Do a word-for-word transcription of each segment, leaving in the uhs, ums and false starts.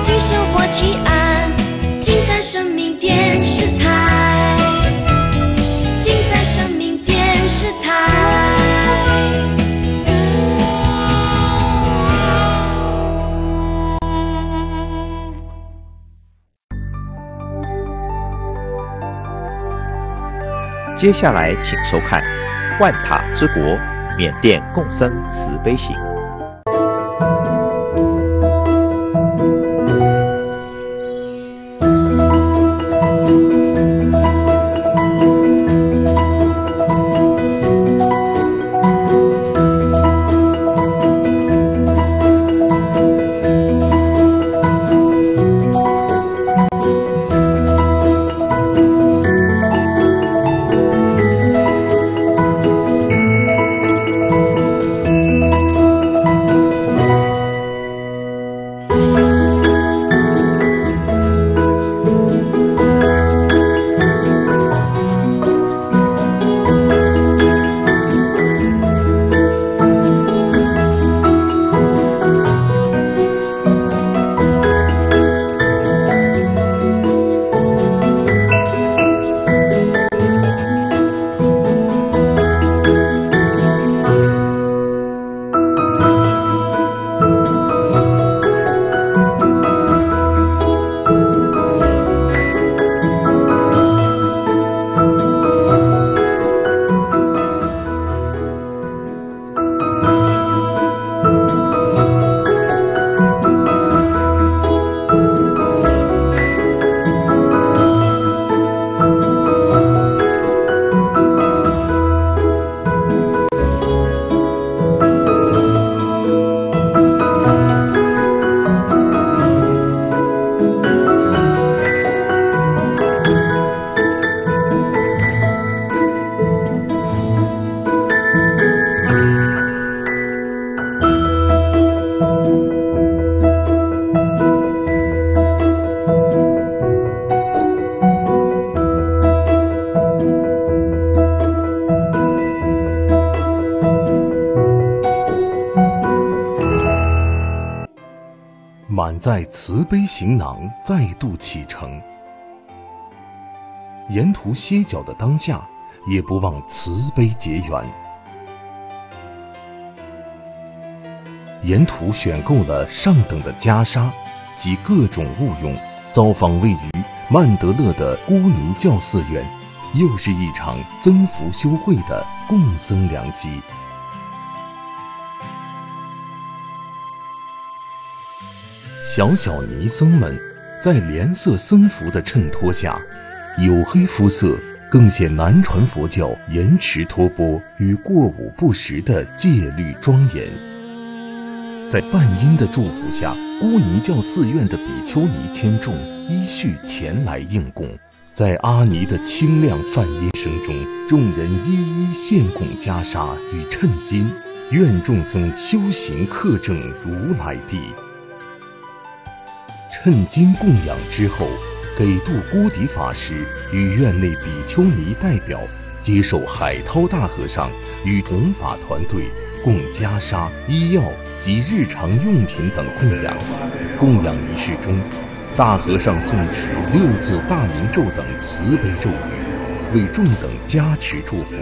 新生活提案，尽在生命电视台，尽在生命电视台。 接下来请收看《万塔之国：缅甸共生慈悲行》。 满载慈悲行囊再度启程，沿途歇脚的当下，也不忘慈悲结缘。沿途选购了上等的袈裟及各种物用，造访位于曼德勒的孤尼教寺院，又是一场增福修慧的共僧良机。小小尼僧们在莲色僧服的衬托下，黝黑肤色更显南传佛教严持托钵与过午不食的戒律庄严。在梵音的祝福下，孤尼教寺院的比丘尼千众依序前来应供。在阿尼的清亮梵音声中，众人一一献供袈裟与衬巾，愿众僧修行克正如来地。趁经供养之后，给度孤迪法师与院内比丘尼代表接受海涛大和尚与弘法团队供袈裟、医药及日常用品等供养。供养仪式中，大和尚诵持六字大明咒等慈悲咒语，为众等加持祝福，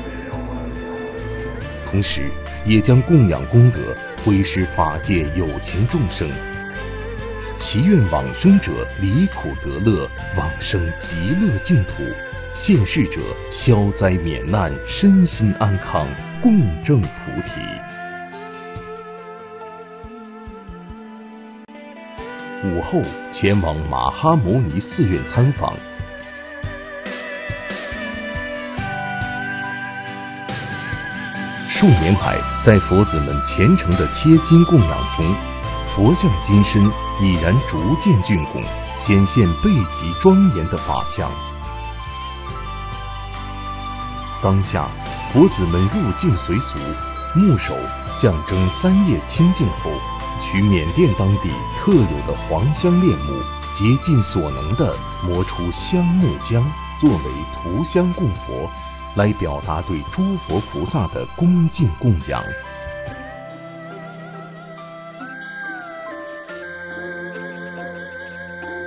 同时也将供养功德回施法界有情众生，祈愿往生者离苦得乐，往生极乐净土；现世者消灾免难，身心安康，共证菩提。午后前往马哈摩尼寺院参访。数年来，在佛子们虔诚的贴金供养中，佛像金身已然逐渐竣工，显现倍极庄严的法相。当下，佛子们入境随俗，木手象征三业清净后，取缅甸当地特有的黄香炼木，竭尽所能地磨出香木浆，作为涂香供佛，来表达对诸佛菩萨的恭敬供养。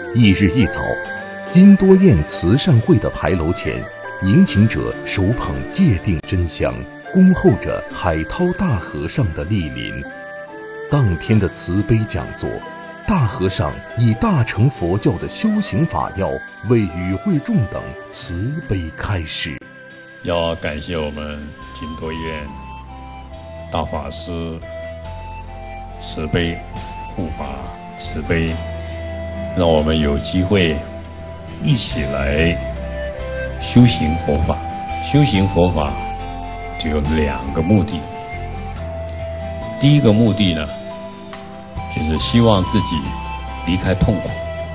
翌日一早，金多宴慈善会的牌楼前，迎请者手捧戒定真香，恭候着海涛大和尚的莅临。当天的慈悲讲座，大和尚以大乘佛教的修行法要为与会众等慈悲开示。 要感谢我们金多宴大法师慈悲护法慈悲，让我们有机会一起来修行佛法。修行佛法就有两个目的。第一个目的呢，就是希望自己离开痛苦，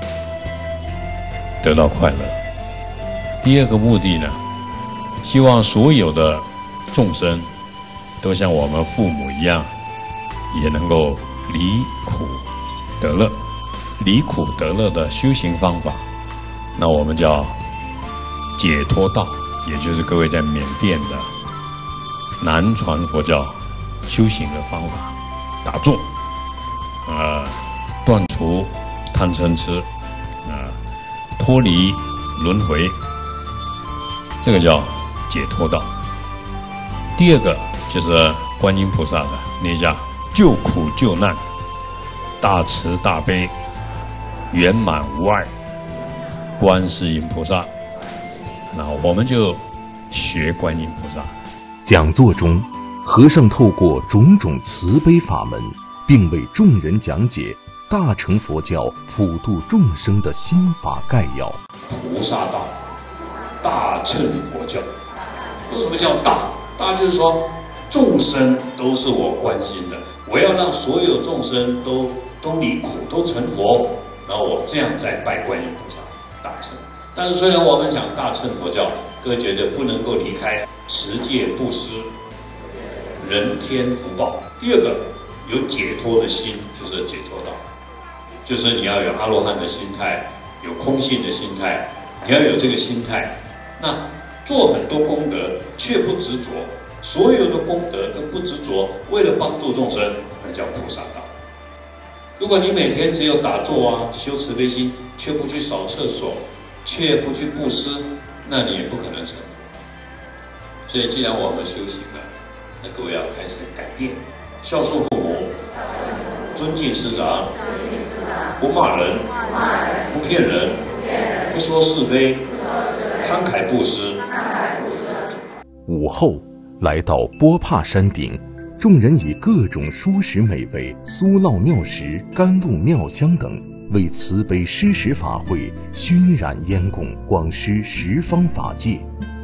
得到快乐。第二个目的呢，希望所有的众生都像我们父母一样，也能够离苦得乐。离苦得乐的修行方法，那我们叫解脱道，也就是各位在缅甸的南传佛教修行的方法。打坐啊、呃，断除贪嗔痴啊、呃，脱离轮回，这个叫解脱道。第二个就是观音菩萨的那叫救苦救难，大慈大悲，圆满无碍，观世音菩萨。那我们就学观音菩萨。 讲座中，和尚透过种种慈悲法门，并为众人讲解大乘佛教普度众生的心法概要。 菩萨道，大乘佛教。为什么叫大？大就是说众生都是我关心的，我要让所有众生都都离苦，都成佛，然后我这样再拜观音菩萨，大乘。但是虽然我们讲大乘佛教，各位觉得不能够离开持戒布施、人天福报。第二个有解脱的心，就是解脱道，就是你要有阿罗汉的心态，有空性的心态，你要有这个心态，那做很多功德却不执着，所有的功德跟不执着，为了帮助众生，那叫菩萨道。如果你每天只有打坐啊，修慈悲心，却不去扫厕所，却不去布施，那你也不可能成佛。所以既然我们修行了，那各位要开始改变，孝顺父母，尊敬师长，不骂人，不骗人，不说是非，慷慨布施。 午后来到波帕山顶，众人以各种蔬食美味、酥酪妙食、甘露妙香等，为慈悲施食法会熏染烟供，广施十方法界。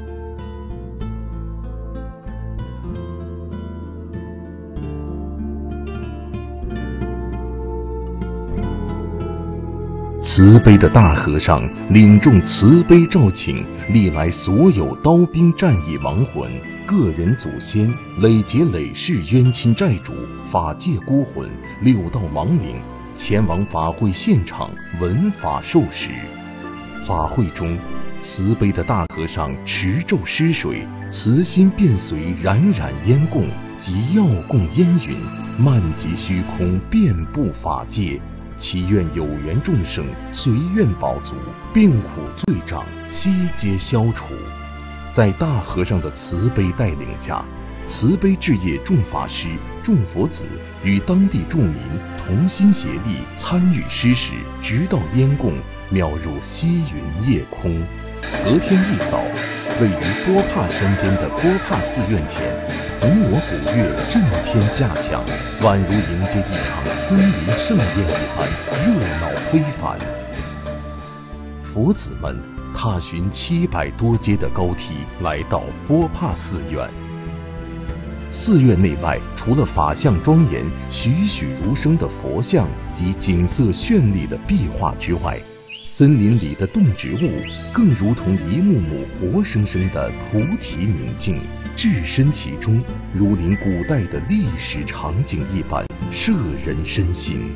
慈悲的大和尚领众慈悲召请，历来所有刀兵战役亡魂、个人祖先、累劫累世冤亲债主、法界孤魂、六道亡灵，前往法会现场闻法受食。法会中，慈悲的大和尚持咒施水，慈心便随冉冉烟供及药供烟云，漫及虚空，遍布法界。祈愿有缘众生随愿饱足，病苦罪障悉皆消除。在大和尚的慈悲带领下，慈悲置业众法师、众佛子与当地住民同心协力参与施食，直到烟供渺入西云夜空。隔天一早，位于波帕山间的波帕寺院前，铜锣鼓乐震天价响，宛如迎接一场森林盛宴一般，热闹非凡。佛子们踏寻七百多阶的高梯，来到波帕寺院。寺院内外除了法相庄严、栩栩如生的佛像及景色绚丽的壁画之外，森林里的动植物更如同一幕幕活生生的菩提明镜，置身其中，如临古代的历史场景一般，摄人身心。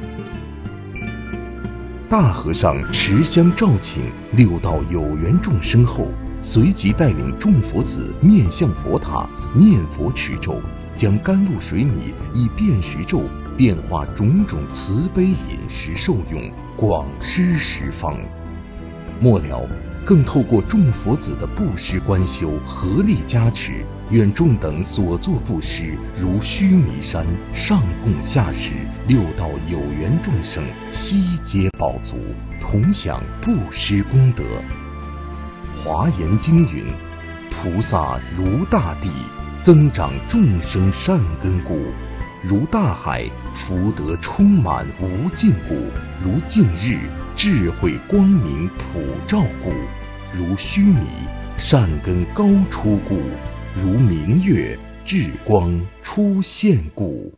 大和尚持香召请六道有缘众生后，随即带领众佛子面向佛塔念佛持咒，将甘露水米以辨识咒变化种种慈悲饮食受用，广施十方。末了，更透过众佛子的布施观修合力加持，愿众等所作布施如须弥山，上供下施，六道有缘众生悉皆饱足，同享布施功德。华严经云：菩萨如大地，增长众生善根故；如大海，福德充满无尽故；如净日，智慧光明普照故；如须弥，善根高出故；如明月，智光出现故。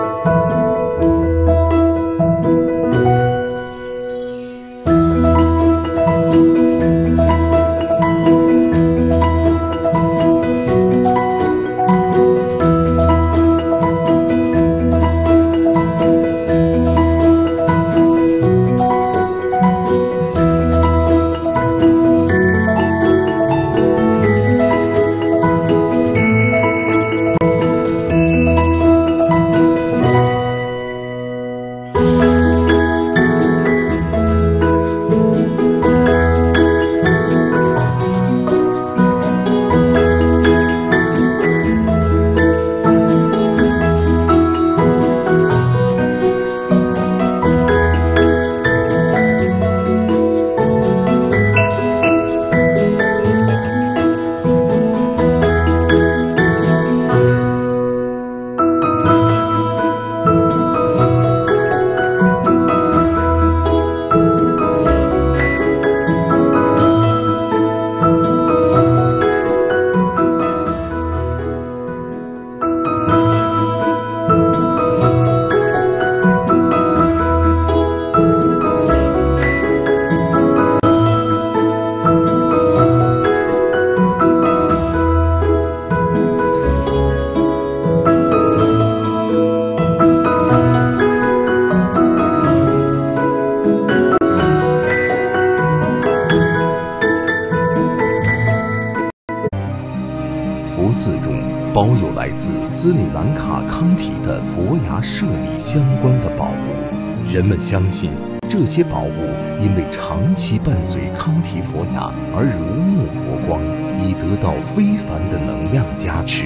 佛寺中包有来自斯里兰卡康体的佛牙舍利相关的宝物，人们相信这些宝物因为长期伴随康体佛牙而如沐佛光，以得到非凡的能量加持。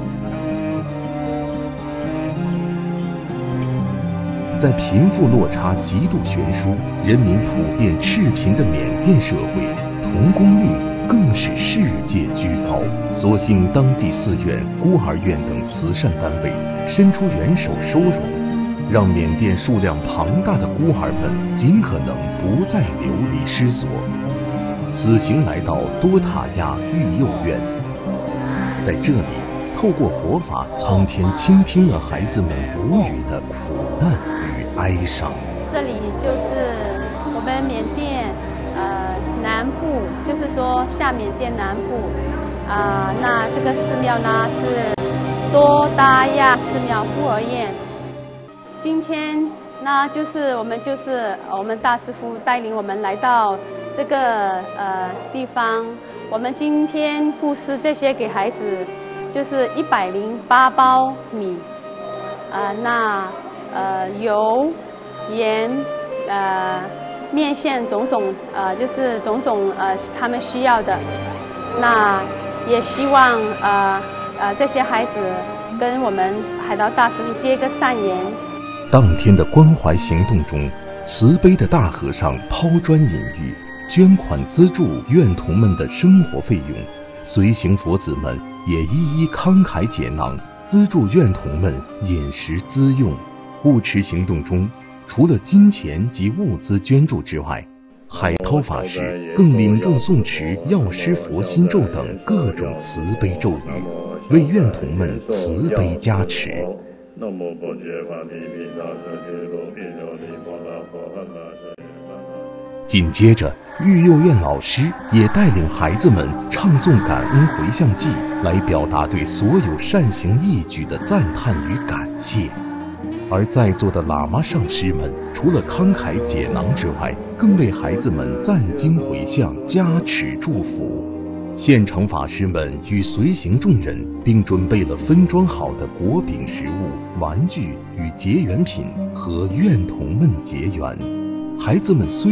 在贫富落差极度悬殊、人民普遍赤贫的缅甸社会，童工率更是世界居高。所幸当地寺院、孤儿院等慈善单位伸出援手收容，让缅甸数量庞大的孤儿们尽可能不再流离失所。此行来到多塔亚育幼院，在这里透过佛法，苍天倾听了孩子们无语的苦难与哀伤。 这里就是我们缅甸呃南部，就是说下缅甸南部啊、呃，那这个寺庙呢是多达亚寺庙孤儿院。今天呢，就是我们就是我们大师父带领我们来到这个呃地方，我们今天布施这些给孩子。就是一百零八包米，啊、呃，那呃油、盐、呃面线种种，呃就是种种呃他们需要的。那也希望呃呃这些孩子跟我们海涛大师父结个善缘。 当天的关怀行动中，慈悲的大和尚抛砖引玉，捐款资助院童们的生活费用，随行佛子们也一一慷慨解囊，资助院童们饮食资用。护持行动中，除了金钱及物资捐助之外，海涛法师更领众诵持药师佛心咒等各种慈悲咒语，为院童们慈悲加持。紧接着，育幼院老师也带领孩子们唱诵感恩回向偈，来表达对所有善行义举的赞叹与感谢。而在座的喇嘛上师们，除了慷慨解囊之外，更为孩子们赞经回向、加持祝福。 现场法师们与随行众人，并准备了分装好的果饼食物、玩具与结缘品，和愿童们结缘。孩子们虽